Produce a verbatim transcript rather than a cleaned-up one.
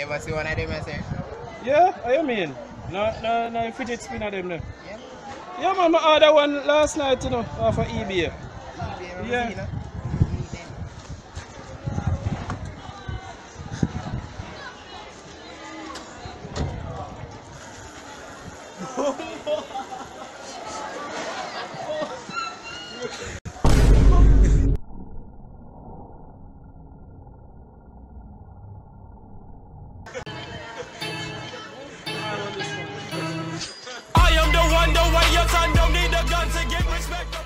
ever see one of them, I say? Yeah, what you mean? No, no, no, fidget spinner them there. Yeah. Yeah, man, I ordered one last night, you know, off of eBay. eBay, Yeah. see, you know? I am the one, the way your son don't need a gun to get respect.